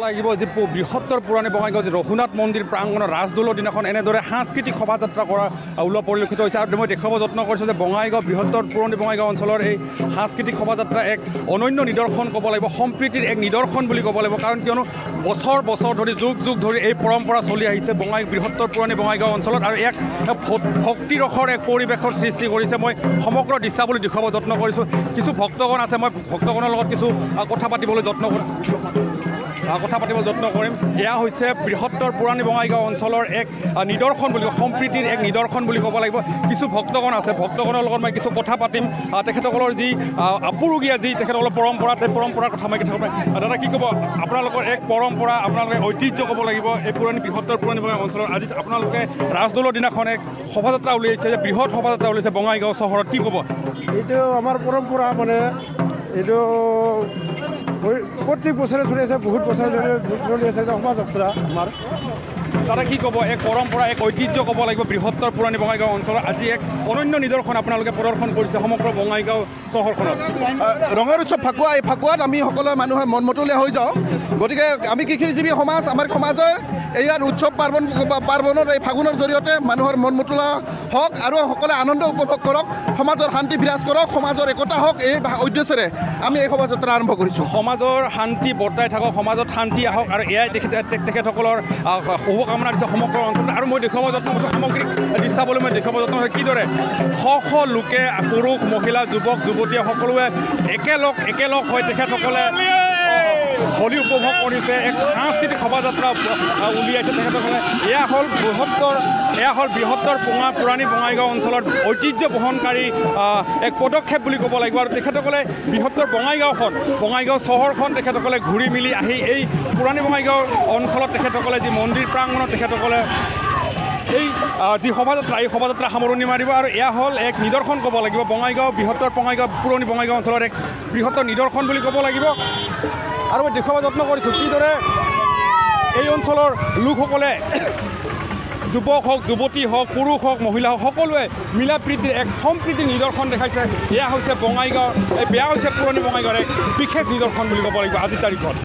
লাগিব যে বৃহত্তৰ পুৰণি বঙাইগাঁও যে ৰঘুনাথ মন্দিৰ প্ৰাংগণৰ ৰাজদৌলৰ দিনাখন এনেদৰে সাংস্কৃতিক শোভাযাত্ৰা কৰা ওলোৱা পৰিলক্ষিত হৈছে আৰু মই দেখাব যত্ন কৰিছোঁ যে বঙাইগাঁও বৃহত্তৰ পুৰণি বঙাইগাঁও অঞ্চলৰ এই সাংস্কৃতিক শোভাযাত্ৰা এক অনন্য নিদৰ্শন ক'ব লাগিব সম্প্ৰীতিৰ এক নিদৰ্শন বুলি ক'ব লাগিব কাৰণ কিয়নো বছৰ বছৰ ধৰি যুগ যুগ ধৰি এই পৰম্পৰা চলি আহিছে বৃহত্তৰ পুৰণি বঙাইগাঁও অঞ্চলত আৰু এক ভক্তিৰসৰ এক পৰিৱেশৰ সৃষ্টি কৰিছে মই সমগ্ৰ দৃশ্যাৱলী দেখুৱাব যত্ন কৰিছোঁ কিছু ভক্তগণ আছে মই ভক্তগণৰ লগত কিছু কথা পাতিবলৈ যত্ন কৰিম এয়া হৈছে বৃহত্তৰ পুৰণি বঙাইগাঁও অঞ্চলৰ এক নিদৰ্শন বুলি সম্প্ৰীতিৰ এক নিদৰ্শন বুলি ক'ব লাগিব কিছু ভক্তগণ আছে ভক্তগণৰ লগত মই কিছু কথা পাতিম তেখেতসকলৰ যি আপুৰুগীয়া যি তেখেতসকলৰ পৰম্পৰা সেই পৰম্পৰাৰ কথা মই কথা পাতিম দাদা কি ক'ব আপোনালোকৰ এক পৰম্পৰা আপোনালোকে ঐতিহ্য ক'ব লাগিব এই বৃহত্তৰ পুৰণি বঙাইগাঁও অঞ্চলৰ আজি আপোনালোকে ৰাজদৌলৰ দিনাখন এক শোভাযাত্ৰা উলিয়াইছে যে বৃহৎ শোভাযাত্ৰা উলিয়াইছে বঙাইগাঁও চহৰত কি ক'ব এইটো আমাৰ পৰম্পৰা মানে এইটো প্ৰত্যেক বছৰে চলি আছে বহুত বছৰ ধৰি চলি আছে শোভাযাত্ৰা আমাৰ দাদা কি ক'ব এক পৰম্পৰা এক ঐতিহ্য ক'ব লাগিব বৃহত্তৰ পুৰণি বঙাইগাঁও অঞ্চলত আজি এক অনন্য নিদৰ্শন আপোনালোকে প্ৰদৰ্শন কৰিছে সমগ্ৰ বঙাইগাঁও চহৰখনত ৰঙৰ উৎসৱ ফাকুৱা এই ফাকুৱাত আমি সকলো মানুহে মন মতলীয়া হৈ যাওঁ গতিকে আমি কৃষিজীৱী সমাজ আমাৰ সমাজৰ ইয়াৰ উৎসৱ পাৰ্বণৰ এই ফাগুনৰ জৰিয়তে মানুহৰ মন মতলীয়া হওক আৰু সকলোৱে আনন্দ উপভোগ কৰক সমাজৰ শান্তি বিৰাজ কৰক সমাজৰ একতা হওক এই উদ্দেশ্যেৰে আমি এই শোভাযাত্ৰা আৰম্ভ কৰিছোঁ সমাজৰ শান্তি বৰ্তাই থাকক সমাজত শান্তি আহক আৰু এয়াই তেখেতসকলৰ শুভকামনা দিছে সমগ্ৰ অঞ্চলত আৰু মই দেখুৱাব যত্ন কৰিছোঁ সামগ্ৰিক দৃশ্যাৱলী মই দেখুৱাব যত্ন কৰিছোঁ কিদৰে শ লোকে পুৰুষ মহিলা যুৱক যুৱতীয়ে সকলোৱে একেলগ হৈ তেখেতসকলে হোলী উপভোগ কৰিছে এক সাংস্কৃতিক শোভাযাত্ৰা উলিয়াইছে তেখেতসকলে এয়া হ'ল বৃহত্তৰ পুৰণি বঙাইগাঁও অঞ্চলৰ ঐতিহ্য বহনকাৰী এক পদক্ষেপ বুলি ক'ব লাগিব আৰু তেখেতসকলে বৃহত্তৰ বঙাইগাঁও চহৰখন তেখেতসকলে ঘূৰি মেলি আহি এই পুৰণি বঙাইগাঁও অঞ্চলত তেখেতসকলে যি মন্দিৰ প্ৰাংগণত তেখেতসকলে এই যি শোভাযাত্ৰা সামৰণি মাৰিব আৰু এয়া হ'ল এক নিদৰ্শন ক'ব লাগিব বৃহত্তৰ পুৰণি বঙাইগাঁও অঞ্চলৰ এক বৃহত্তৰ নিদৰ্শন বুলি ক'ব লাগিব আৰু মই দেখুৱাব যত্ন কৰিছোঁ কিদৰে এই অঞ্চলৰ লোকসকলে যুৱক হওক যুৱতী হওক পুৰুষ হওক মহিলা হওক সকলোৱে মিলা প্ৰীতিৰ এক সম্প্ৰীতিৰ নিদৰ্শন দেখাইছে এয়া হৈছে পুৰণি বঙাইগাঁৱৰ এক বিশেষ নিদৰ্শন বুলি ক'ব লাগিব আজিৰ তাৰিখত